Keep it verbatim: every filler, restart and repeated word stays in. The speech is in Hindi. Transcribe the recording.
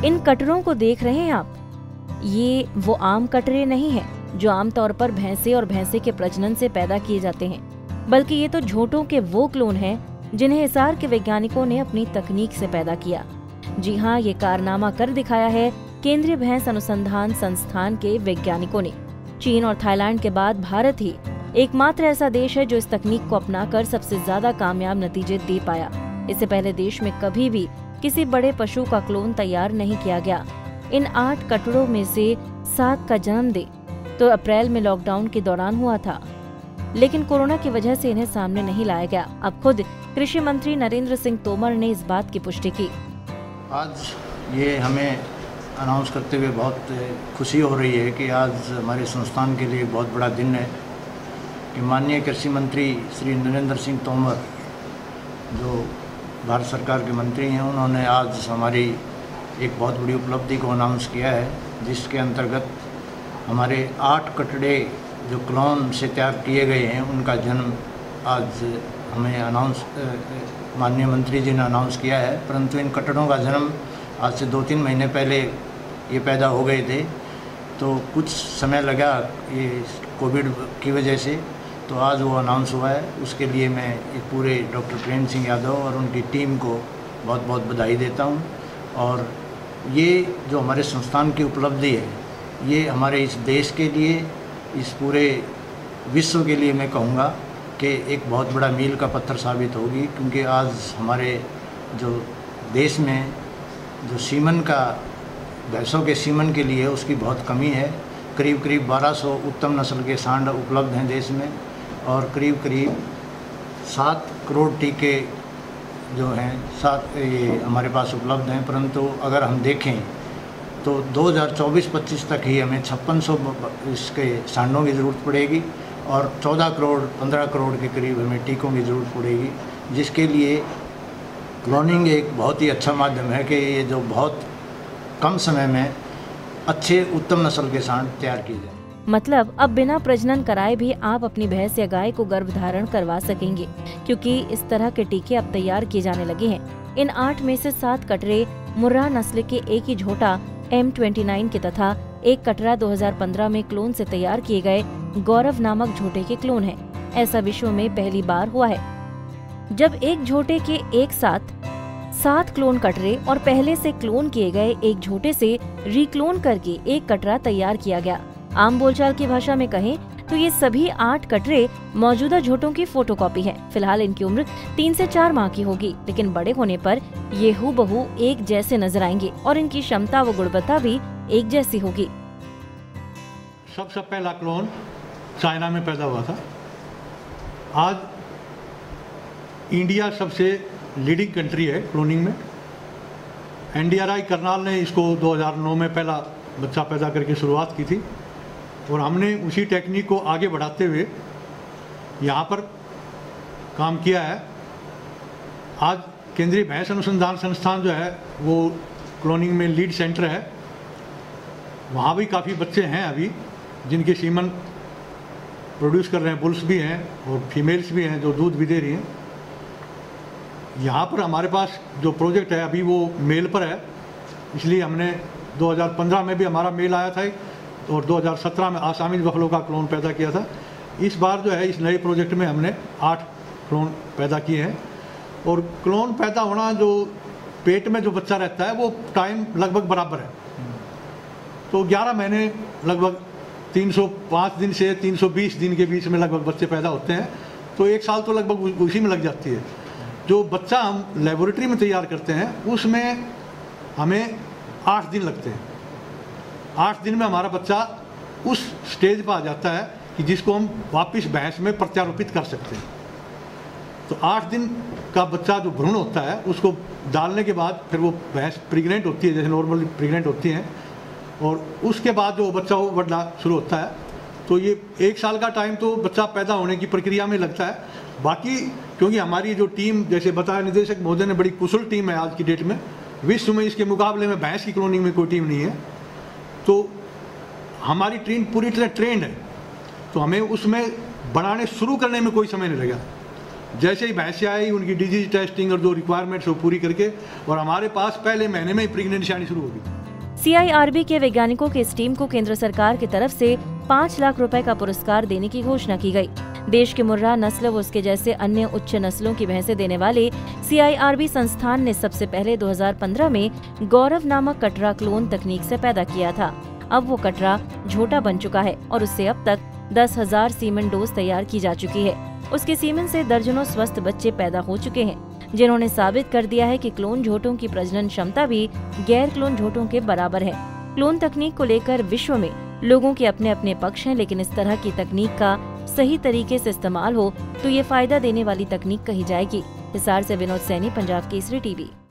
इन कटरों को देख रहे हैं आप, ये वो आम कटरे नहीं हैं जो आमतौर पर भैंसे और भैंसे के प्रजनन से पैदा किए जाते हैं, बल्कि ये तो झोटों के वो क्लोन हैं जिन्हें हिसार के वैज्ञानिकों ने अपनी तकनीक से पैदा किया। जी हाँ, ये कारनामा कर दिखाया है केंद्रीय भैंस अनुसंधान संस्थान के वैज्ञानिकों ने। चीन और थाईलैंड के बाद भारत ही एकमात्र ऐसा देश है जो इस तकनीक को अपनाकर सबसे ज्यादा कामयाब नतीजे दे पाया। इससे पहले देश में कभी भी किसी बड़े पशु का क्लोन तैयार नहीं किया गया। इन आठ कटरों में से सात का जन्मदिन तो अप्रैल में लॉकडाउन के दौरान हुआ था, लेकिन कोरोना की वजह से इन्हें सामने नहीं लाया गया। अब खुद कृषि मंत्री नरेंद्र सिंह तोमर ने इस बात की पुष्टि की। आज ये हमें अनाउंस करते हुए बहुत खुशी हो रही है कि आज हमारे संस्थान के लिए बहुत बड़ा दिन है कि माननीय कृषि मंत्री श्री नरेंद्र सिंह तोमर, जो भारत सरकार के मंत्री हैं, उन्होंने आज हमारी एक बहुत बड़ी उपलब्धि को अनाउंस किया है, जिसके अंतर्गत हमारे आठ कटड़े जो क्लोन से तैयार किए गए हैं उनका जन्म आज हमें अनाउंस माननीय मंत्री जी ने अनाउंस किया है। परंतु इन कटड़ों का जन्म आज से दो तीन महीने पहले ये पैदा हो गए थे, तो कुछ समय लगा ये कोविड की वजह से, तो आज वो अनाउंस हुआ है। उसके लिए मैं एक पूरे डॉक्टर प्रेम सिंह यादव और उनकी टीम को बहुत बहुत बधाई देता हूँ। और ये जो हमारे संस्थान की उपलब्धि है, ये हमारे इस देश के लिए, इस पूरे विश्व के लिए मैं कहूँगा कि एक बहुत बड़ा मील का पत्थर साबित होगी, क्योंकि आज हमारे जो देश में जो सीमन का, भैंसों के सीमन के लिए उसकी बहुत कमी है। करीब करीब बारह सौ उत्तम नस्ल के सांड उपलब्ध हैं देश में, और करीब करीब सात करोड़ टीके जो हैं सात ये हमारे पास उपलब्ध हैं। परंतु अगर हम देखें तो दो हज़ार चौबीस पच्चीस तक ही हमें छप्पन सौ इसके सांडों की ज़रूरत पड़ेगी और चौदह करोड़ पंद्रह करोड़ के करीब हमें टीकों की ज़रूरत पड़ेगी, जिसके लिए क्लोनिंग एक बहुत ही अच्छा माध्यम है कि ये जो बहुत कम समय में अच्छे उत्तम नस्ल के सांड तैयार किए जाए। मतलब अब बिना प्रजनन कराए भी आप अपनी भैंस या गाय को गर्भधारण करवा सकेंगे, क्योंकि इस तरह के टीके अब तैयार किए जाने लगे हैं। इन आठ में से सात कटरे मुर्रा नस्ल के एक ही झोटा एम उनतीस के तथा एक कटरा दो हज़ार पंद्रह में क्लोन से तैयार किए गए गौरव नामक झोटे के क्लोन हैं। ऐसा विश्व में पहली बार हुआ है जब एक झोटे के एक साथ सात क्लोन कटरे और पहले से क्लोन किए गए एक झोटे से रिक्लोन करके एक कटरा तैयार किया गया। आम बोलचाल की भाषा में कहें तो ये सभी आठ कटरे मौजूदा झोटों की फोटोकॉपी हैं। फिलहाल इनकी उम्र तीन से चार माह की होगी, लेकिन बड़े होने पर ये हूबहू एक जैसे नजर आएंगे और इनकी क्षमता व गुणवत्ता भी एक जैसी होगी। सबसे पहला क्लोन चाइना में पैदा हुआ था। आज इंडिया सबसे लीडिंग कंट्री है क्लोनिंग में। N D R I Karnal ने इसको दो हज़ार नौ में पहला बच्चा पैदा करके शुरुआत की थी और हमने उसी टेक्निक को आगे बढ़ाते हुए यहाँ पर काम किया है। आज केंद्रीय भैंस अनुसंधान संस्थान जो है वो क्लोनिंग में लीड सेंटर है। वहाँ भी काफ़ी बच्चे हैं अभी जिनके सीमन प्रोड्यूस कर रहे हैं, बुल्स भी हैं और फीमेल्स भी हैं जो दूध भी दे रही हैं। यहाँ पर हमारे पास जो प्रोजेक्ट है अभी वो मेल पर है, इसलिए हमने दो हज़ार पंद्रह में भी हमारा मेल आया था और दो हज़ार सत्रह में आसामी बफलो का क्लोन पैदा किया था। इस बार जो है इस नए प्रोजेक्ट में हमने आठ क्लोन पैदा किए हैं। और क्लोन पैदा होना, जो पेट में जो बच्चा रहता है वो टाइम लगभग बराबर है, तो ग्यारह महीने लगभग तीन सौ पाँच दिन से तीन सौ बीस दिन के बीच में लगभग बच्चे पैदा होते हैं, तो एक साल तो लगभग उसी में लग जाती है। जो बच्चा हम लेबोरेटरी में तैयार करते हैं उसमें हमें आठ दिन लगते हैं। आठ दिन में हमारा बच्चा उस स्टेज पर आ जाता है कि जिसको हम वापस भैंस में प्रत्यारोपित कर सकते हैं। तो आठ दिन का बच्चा जो भ्रूण होता है उसको डालने के बाद फिर वो भैंस प्रेग्नेंट होती है, जैसे नॉर्मली प्रेग्नेंट होती हैं, और उसके बाद जो बच्चा वो बढ़ना शुरू होता है। तो ये एक साल का टाइम तो बच्चा पैदा होने की प्रक्रिया में लगता है। बाकी क्योंकि हमारी जो टीम, जैसे बताया निदेशक महोदय ने, बड़ी कुशल टीम है आज की डेट में। विश्व में इसके मुकाबले में भैंस की क्लोनिंग में कोई टीम नहीं है, तो हमारी टीम पूरी तरह ट्रेंड है, तो हमें उसमें बनाने शुरू करने में कोई समय नहीं लगा। जैसे ही भैंसें आई उनकी डिजीज टेस्टिंग और जो रिक्वायरमेंट्स वो पूरी करके, और हमारे पास पहले महीने में ही प्रेगनेंसी आनी शुरू हो गई। सी आई आर बी के वैज्ञानिकों की इस टीम को केंद्र सरकार की तरफ से पाँच लाख रुपए का पुरस्कार देने की घोषणा की गई। देश के मुर्रा नस्ल व उसके जैसे अन्य उच्च नस्लों की भैंसें देने वाले सी आई आर बी संस्थान ने सबसे पहले दो हज़ार पंद्रह में गौरव नामक कटरा क्लोन तकनीक से पैदा किया था। अब वो कटरा झोटा बन चुका है और उससे अब तक दस हजार सीमेन डोज तैयार की जा चुकी है। उसके सीमेन से दर्जनों स्वस्थ बच्चे पैदा हो चुके हैं, जिन्होंने साबित कर दिया है कि क्लोन झोटों की प्रजनन क्षमता भी गैर क्लोन झोटों के बराबर है। क्लोन तकनीक को लेकर विश्व में लोगों के अपने अपने पक्ष हैं, लेकिन इस तरह की तकनीक का सही तरीके से इस्तेमाल हो तो ये फायदा देने वाली तकनीक कही जाएगी। हिसार से विनोद सैनी, पंजाब केसरी टीवी।